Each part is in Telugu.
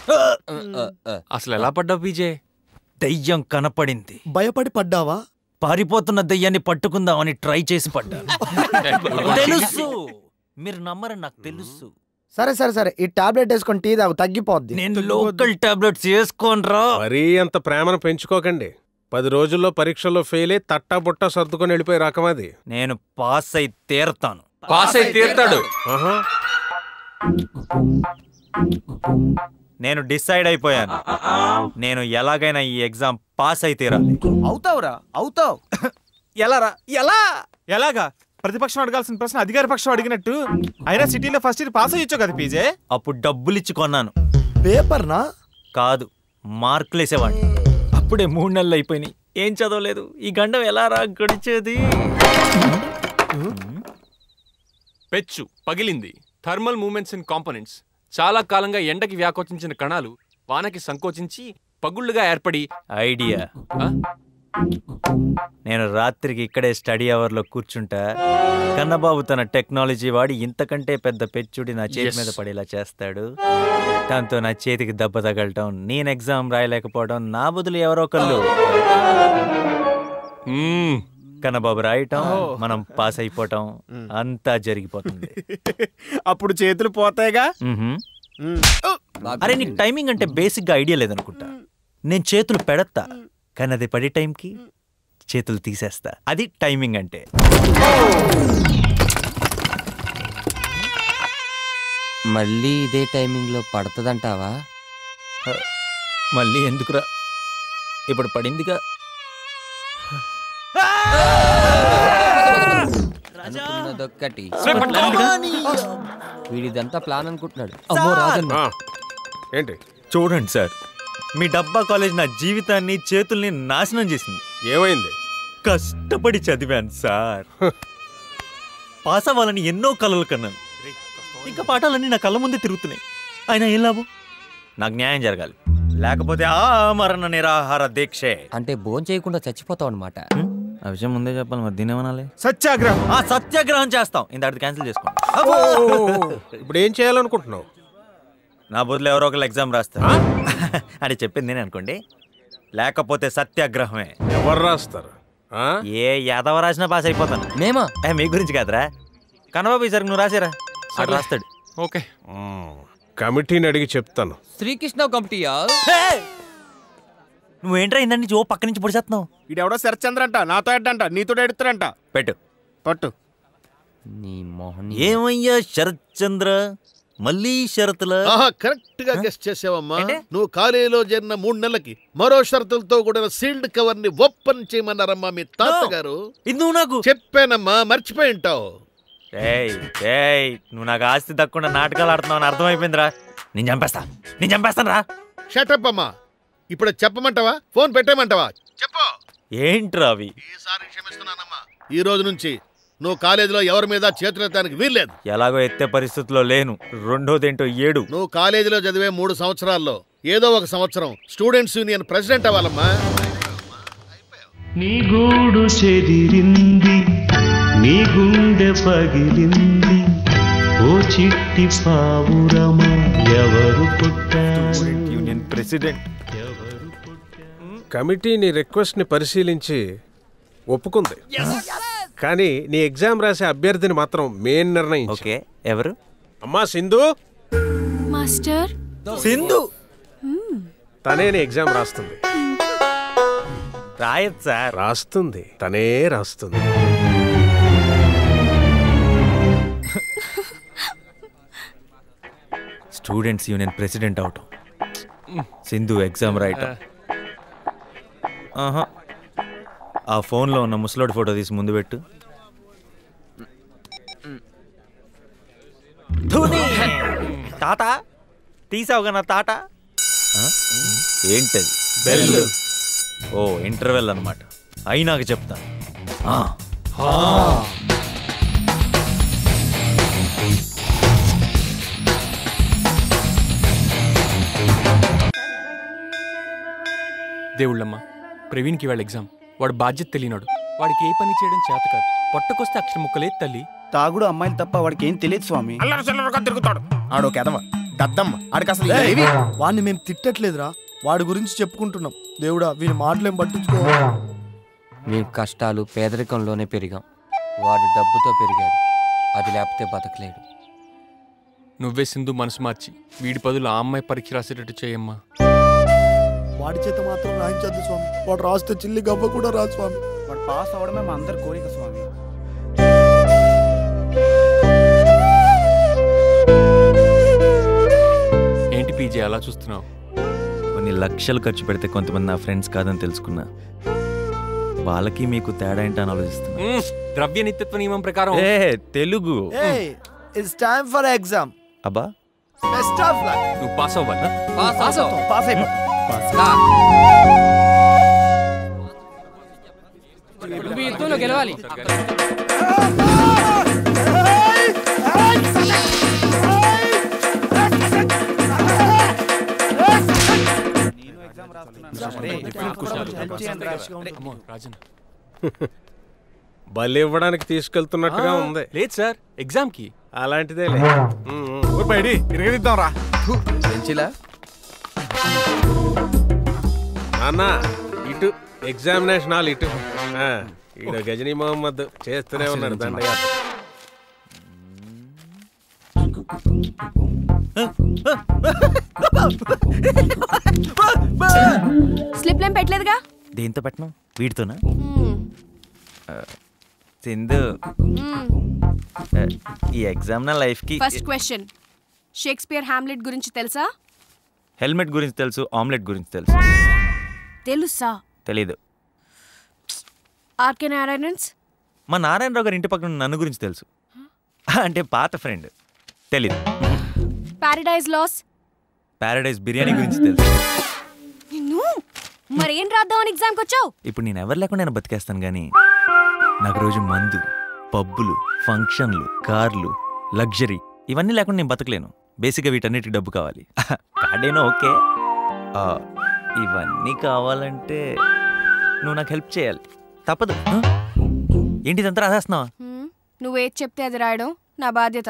అసలు ఎలా పడ్డావు పీజే? దెయ్యం కనపడింది. భయపడి పడ్డావా? పారిపోతున్న దెయ్యాన్ని పట్టుకుందామని ట్రై చేసి పడ్డాను. తెలుసు, మీరు నమ్మరని నాకు తెలుసు. సరే సరే సరే, ఈ టాబ్లెట్ వేసుకొని టీ తాగు, తగ్గిపోద్ది. నేను లోకల్ టాబ్లెట్స్ వేసుకోనరా. మరీ అంత ప్రేమను పెంచుకోకండి. 10 రోజుల్లో పరీక్షల్లో ఫెయిల్ అయి తట్టా బుట్ట సర్దుకొని వెళ్ళిపోయి రకం అది. నేను పాస్ అయి తీరతాను. పాస్ అయి తీరుతాడు. నేను డిసైడ్ అయిపోయాను. నేను ఎలాగైనా ఈ ఎగ్జామ్ పాస్ అయి తీరాలి. అవుతావురా, అవుతావు. ఎలారా? ఎలా? ఎలాగా? ప్రతిపక్షం అడగాల్సిన ప్రశ్న అధికార పక్షం అడిగినట్టు. అయినా సిటీలో ఫస్ట్ ఇయర్ పాస్ అయ్యొచ్చు కదా పీజే. అప్పుడు డబ్బులిచ్చి కొన్నాను. పేపర్నా? కాదు, మార్కులేసేవాడిని. అప్పుడే 3 నెలలు అయిపోయినాయి. ఏం చదవలేదు. ఈ గండం ఎలా రా గడిచేది? పెచ్చు పగిలింది. Thermal moments in components. చాలా కాలంగా ఎండకి వ్యాకోచించిన కణాలు వానకి సంకోచించి పగుళ్లుగా ఏర్పడి. ఐడియా. నేను రాత్రికి ఇక్కడే స్టడీ అవర్లో కూర్చుంటా. కన్నబాబు తన టెక్నాలజీ వాడి ఇంతకంటే పెద్ద పెచ్చుడి నా చేతి మీద పడేలా చేస్తాడు. దాంతో నా చేతికి దెబ్బ తగలటం, నేను ఎగ్జామ్ రాయలేకపోవడం, నా బదులు ఎవరో ఒకళ్ళు కన్నబాబు రాయటం, మనం పాస్ అయిపోవటం, అంతా జరిగిపోతుంది. అప్పుడు చేతులు పోతాయిగా. అరే, నీకు టైమింగ్ అంటే బేసిక్ గా ఐడియా లేదనుకుంటా. నేను చేతులు పెడతా, కానీ అది పడే టైంకి చేతులు తీసేస్తా. అది టైమింగ్ అంటే. మళ్ళీ ఇదే టైమింగ్ లో పడుతుందంటావా? మళ్ళీ ఎందుకురా, ఇప్పుడు పడిందిగా. అనుకున్నదొక్కటి. వీడిదంతా ప్లాన్ అనుకుంటున్నాడు. ఏంటి? చూడండి సార్, మీ డబ్బా కాలేజ్ నా జీవితాన్ని, చేతుల్ని నాశనం చేసింది. ఏమైంది? కష్టపడి చదివాను సార్. పాస్ అవ్వాలని ఎన్నో కలలు కన్నాను. ఇంకా పాఠాలన్నీ నా కళ్ళ ముందే తిరుగుతున్నాయి. అయినా ఏం లాభం? నాకు న్యాయం జరగాలి, లేకపోతే మరణ నిరాహార దీక్షే. అంటే భోజనం చేయకుండా చచ్చిపోతావు అనమాట. ఆ విషయం ముందే చెప్పాలి, మరి దీని ఏమనాలి? సత్యాగ్రహం. సత్యాగ్రహం చేస్తాం. ఇంత క్యాన్సిల్ చేసుకోండి. ఇప్పుడు ఏం చేయాలనుకుంటున్నావు? నా బదులు ఎవరో ఒకళ్ళు ఎగ్జామ్ రాస్తారు అని చెప్పింది నేను అనుకోండి. లేకపోతే సత్యాగ్రహమే. ఎవరు రాస్తారు? ఏ యాదవ రాసినా పాస్ అయిపోతాను. మేమా? మీ గురించి కాదురా, కన్నబాబు ఈసారి నువ్వు రాసేరా, రాస్తాడు. ఓకే, కమిటీని అడిగి చెప్తాను. శ్రీకృష్ణ కమిటీయా? నువ్వేంట్రా ఇందా నుంచి ఓ పక్క నుంచి పొడిచేస్తున్నావు? ఇడెవడో శరత్చంద్ర అంట, నాతో ఎడ్డంట, నీతో ఎడుతారంట. పెట్టు పట్టు. నీ మోహన్. ఏమయ్యా శరత్చంద్ర, మళ్ళీ షరతులా? కరెక్ట్ గా గెస్ట్ చేసావమ్మా. నువ్వు కాలేజీలో చేరిన 3 నెలలకి మరో షరతులతో కూడిన సీల్డ్ కవర్ ని ఓపెన్ చేయమన్నారమ్మా మీ తాతగారు. ఇది నువ్వు నాకు చెప్పానమ్మా, మర్చిపోయి ఉంటావు. నువ్వు నాకు ఆస్తి తక్కువ నాటకాలు ఆడుతున్నావు అని అర్థమైపోయిందిరా. నేను చంపేస్తాను రా. షటప్ అమ్మా. ఇప్పుడు చెప్పమంటావా, ఫోన్ పెట్టేయమంటావా? చెప్పు. ఏంట్రా అవి? ఈసారి క్షమిస్తున్నానమ్మా. ఈ రోజు నుంచి నువ్వు కాలేజీలో ఎవరి మీద చేతులెత్తడానికి వీల్లేదు. ఎలాగో ఎత్తే పరిస్థితిలో లేను. రెండోదేంటో 7. నువ్వు కాలేజీలో చదివే 3 సంవత్సరాల్లో ఏదో ఒక సంవత్సరం స్టూడెంట్స్ యూనియన్ ప్రెసిడెంట్ అవ్వాలమ్మా. నీ గూడు చెదిరింది, నీ గుండె పగిలింది, ఓ చిట్టి పావురమా ఎవరు పుట్టారు? Union president. కమిటీ నీ రిక్వెస్ట్ ని పరిశీలించి ఒప్పుకుంది. కానీ నీ ఎగ్జామ్ రాసే అభ్యర్థిని మాత్రం మెయిన్ నిర్ణయించు. ఓకే, ఎవరు? అమ్మా సింధు. మాస్టర్ సింధు తనే నీ ఎగ్జామ్ రాస్తుంది. రాయత్ సార్. రాస్తుంది, తనే రాస్తుంది. స్టూడెంట్స్ యూనియన్ ప్రెసిడెంట్ అవటం, సింధు ఎగ్జామ్ రాయటం. ఆ ఫోన్లో ఉన్న ముసలోడి ఫోటో తీసి ముందు పెట్టు. తాత తీసావుగా నా తాట. ఏంటది? బెల్. ఓ, ఇంటర్వెల్ అన్నమాట. అయినాక చెప్తాను. దేవుళ్ళమ్మ, ప్రవీణ్కి వాళ్ళ ఎగ్జామ్. వాడు బాధ్యత తెలియనాడు. వాడికి ఏ పని చేయడం చేత కాదు. పొట్టకొస్తే అక్షరం ముక్కలేదు తల్లి. తాగుడు అమ్మాయిలు తప్ప వాడికి ఏం తెలియదు స్వామి. తిరుగుతాడు. ఆడో కెదవ. దద్దమ్మ ఆడికి అసలు ఏయ్, ఏవి వాడిని మేము తిట్టట్లేదురా, వాడి గురించి చెప్పుకుంటున్నాం. దేవుడా వీని మాటలేం పట్టించుకో. మేము కష్టాలు పేదరికంలోనే పెరిగాం. వాడు డబ్బుతో పెరిగాడు, అది లేకపోతే బతకలేడు. నువ్వే సింధు మనసు మార్చి వీడి బదులు ఆ అమ్మాయి పరీక్ష రాసేటట్టు చేయమ్మా. వాడి చేత మాత్రం రాయించద్దు స్వామి. వాడు రాస్తే చిల్లి గవ్వ కూడా రాదు స్వామి. వాడు పాస్ అవడమే మా అందరి కోరిక స్వామి. ఏంటి పీజే అలా చూస్తున్నావు? కొన్ని లక్షలు ఖర్చు పెడితే కొంతమంది నా ఫ్రెండ్స్ కాదని తెలుసుకున్నా. వాళ్ళకి మీకు తేడా ఏంటని ఆలోచిస్తున్నా. ద్రవ్య నిత్యత్వ నియమం ప్రకారం Telugu. It's time for exam. అబ్బా బెస్ట్ ఆఫ్ లక్. నువ్వు పాస్ అవ్వాలి. పాస్ అయిపో. గెలవాలి. బలి ఇవ్వడానికి తీసుకెళ్తున్నట్టుగా ఉంది. లేదు సార్, ఎగ్జామ్ కి. అలాంటిదే ఇరగదిద్దాం రా. అన్నా ఇటు ఎగ్జామినేషన్ హాల్ ఇటు. ఈడ గజనీ మొహమ్మద్ చేస్తూనే ఉన్నాడు దండయాత్ర. స్లిప్ ఏం పెట్టలేదుగా? దేంతో పెట్టను? వీటితోనా? సింధు, ఈ ఎగ్జామ్ నా లైఫ్ కి. ఫస్ట్ క్వశ్చన్, షేక్స్పియర్ హామ్లెట్ గురించి తెలుసా? హెల్మెట్ గురించి తెలుసు, ఆమ్లెట్ గురించి తెలుసు. తెలుసా? తెలీదు. ఆర్కే నారాయణన్స్? మా నారాయణరావు గారి ఇంటి పక్కన నన్ను గురించి తెలుసు, అంటే పాత ఫ్రెండ్. తెలీదు. Paradise loss? పారడైజ్ బిర్యానీ గురించి తెలుసు. మరేం రాద్దామని ఎగ్జామ్కి వచ్చావు? ఇప్పుడు నేను ఎవరు లేకుండా నేను బతికేస్తాను, కానీ నాకు రోజు మందు, పబ్బులు, ఫంక్షన్లు, కార్లు, లగ్జరీ ఇవన్నీ లేకుండా నేను బతకలేను. బేసిక్గా వీటన్నిటికి డబ్బు కావాలి. కార్డేనో ఓకే, ఇవన్నీ కావాలంటే నువ్వు నాకు హెల్ప్ చేయాలి. తప్పదు. ఏంటిదంతా రాసేస్తున్నావా? నువ్వేది చెప్తే అది రాయడం నా బాధ్యత.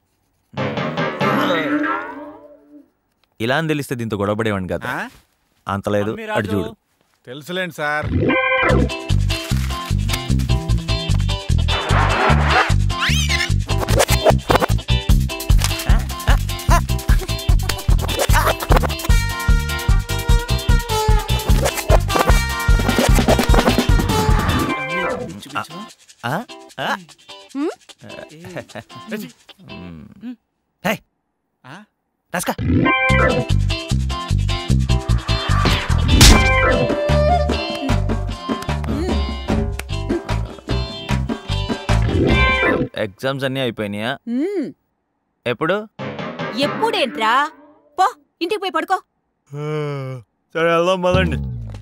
ఇలా అని తెలిస్తే దీంతో గొడవపడేవాడిని కదా. అంతలేదు, అటు చూడు. తెలుసులేండి సార్. ఎగ్జామ్స్ అన్నీ అయిపోయినాయా? ఎప్పుడు? ఎప్పుడేంట్రా? పో ఇంటికి పోయి పడుకో. సరే వెళ్దాం పదండి.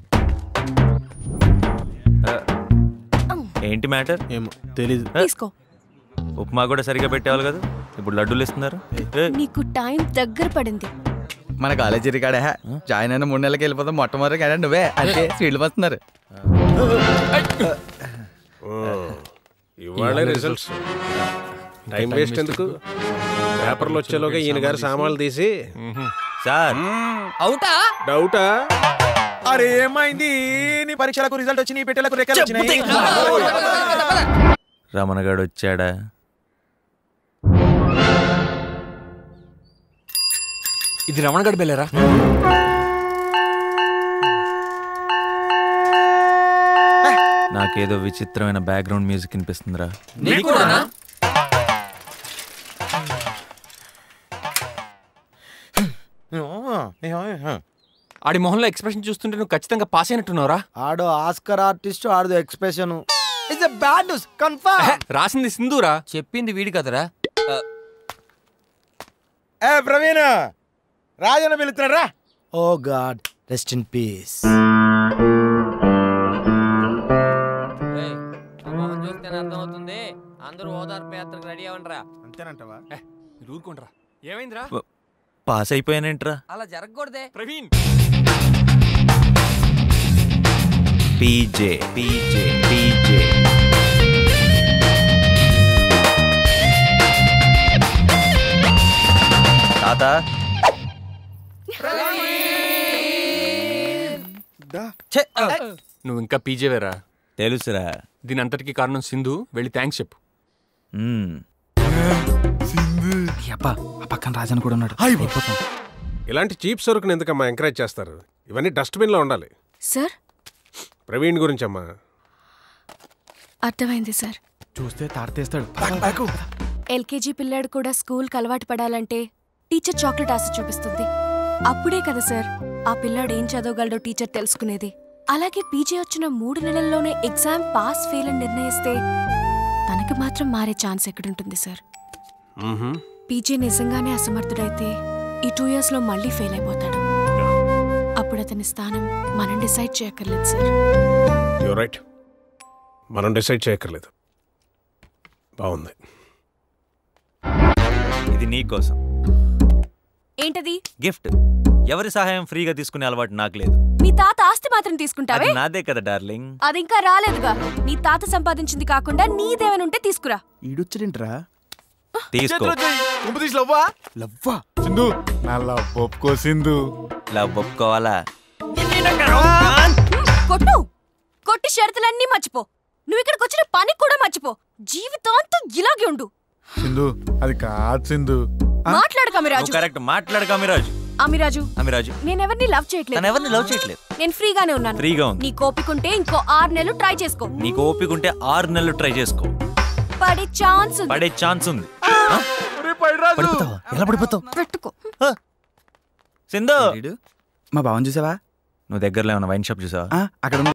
ఏంటి మ్యాటర్? ఏమో తెలీదు. తీసుకో. ఉప్మా కూడా సరిగా పెట్టేవాళ్ళు కదా, ఇప్పుడు లడ్డూలు ఇస్తున్నారు. నీకు టైం దగ్గర పడింది. మన కాలేజీ రికార్డే జాయిన్ అయిన 3 నెలలకి వెళ్ళిపోతాం. మొట్టమొదటి కాడ నువ్వే అంటే స్వీట్లు వస్తున్నారు. ఇవాళ రిజల్ట్స్. టైం వేస్ట్ ఎందుకు? పేపర్లు వచ్చేలోగా ఈయన గారు సామాన్లు తీసి. సార్ అవుటా? డౌటా? అరే ఏమైంది? నీ పరీక్షలకు రిజల్ట్ వచ్చి నీ పెట్టెలకు రేఖలు వచ్చినాయి. రమణగాడు వచ్చాడా? ఇది రమణగడ్ బెల్లరా? నాకేదో విచిత్రమైన బ్యాక్గ్రౌండ్ మ్యూజిక్ వినిపిస్తుందిరా. ఆడి మొహంలో ఎక్స్ప్రెషన్ చూస్తుంటే నువ్వు ఖచ్చితంగా పాస్ అయినట్టున్నావురా. ఆడో ఆస్కర్ ఆర్టిస్ట్, ఆడదో expression. It's a bad news confirm. రాసింది సింధూరా. చెప్పింది వీడి కదరా. ఏ ప్రవీణ్, రాజన్న పిలుస్తున్నారా? Oh God, rest in peace. చూస్తేనే అర్థమవుతుంది. అందరూ ఓదార్పు యాత్రకు రెడీ అవ్వండిరా. అంతేనంటావా? ఊరుకోండ్రా. ఏమైందిరా? పాస్ అయిపోయానేంట్రా? అలా జరగకూడదే. Praveen PJ PJ PJ. తాత నువ్వు ఇంకా పీజేవేరా? తెలుసురా. దీని అంతటికి కారణం సింధు. వెళ్ళి థ్యాంక్స్ చెప్పు. అబ్బా ఆ పక్కన రాజన్ కూడా ఉన్నాడు. ఇలాంటి చీప్ సరుకుని ఎందుకమ్మా ఎంకరేజ్ చేస్తారు? ఇవన్నీ డస్ట్బిన్లో ఉండాలి. సార్ ప్రవీణ్ గురించమ్మా. అర్థమైంది సార్. చూస్తే తాడతేస్తాడు. ఎల్కేజీ పిల్లాడు కూడా స్కూల్కి అలవాటు పడాలంటే టీచర్ చాక్లెట్ ఆశ చూపిస్తుంది. అప్పుడే కదా సార్ ఆ పిల్లాడు ఏం చదవగలడో టీచర్ తెలుసుకునేది. అలాగే పీజీ వచ్చిన 3 నెలల్లోనే ఎగ్జామ్ పాస్ ఫెయిల్ అని నిర్ణయిస్తే తనకి మాత్రం మారే ఛాన్స్ ఎక్కడుంటుంది సార్? పీజీ నిజంగానే అసమర్థుడైతే ఈ 2 yearsలో మళ్ళీ ఫెయిల్ అయిపోతాడు. అప్పుడు అతని స్థానం మనం డిసైడ్ చేయక్కర్లేదు సార్. యూర్ రైట్, మనం డిసైడ్ చేయక్కర్లేదు. బాగుంది. ఇది నీకోసం. ఏంటది? గిఫ్ట్. ఎవరి సహాయం ఫ్రీగా తీసుకునే అలవాటు నాకు లేదు. మీ తాత ఆస్తి మాత్రం తీసుకుంటావే? నాదే కదా డార్లింగ్. అది ఇంకా రాలేదుగా. నీ తాత సంపాదించింది కాకుండా నీదేమైనా తీసుకురా. ఈడొచ్చడేంట్రా? తీసుకో. లవ్వా సింధు, నా లవ్ ఒప్పుకో సింధు. లవ్ ఒప్పుకోవాలా? కొట్టు కొట్టి షరతులన్నీ మర్చిపో. నువ్వు ఇక్కడికి వచ్చిన పని కూడా మర్చిపో. జీవితాంతం ఇలాగే ఉండు. సింధు అది కాదు సింధు. మాట్లాడు అమిరాజు. కరెక్ట్, మాట్లాడు అమిరాజు. అమిరాజు నేనెవరిని లవ్ చేయట్లేదు. నేను ఫ్రీగానే ఉన్నాను. ఫ్రీగా ఉంది. నీ ఓపికుంటే ఇంకో 6 నెలలు ట్రై చేసుకో. నీకు ఓపిక ఉంటే 6 నెలలు ట్రై చేసుకో. పడే ఛాన్స్ ఉంది. ఎలా పడిపోతావు? పెట్టుకో. సింధు, మా బావని చూసావా? నువ్వు దగ్గరలో ఏమన్నా వైన్ షాప్ చూసావా? అక్కడ